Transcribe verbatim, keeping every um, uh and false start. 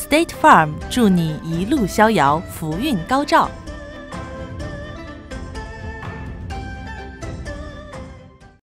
State Farm 祝你一路逍遥，福运高照。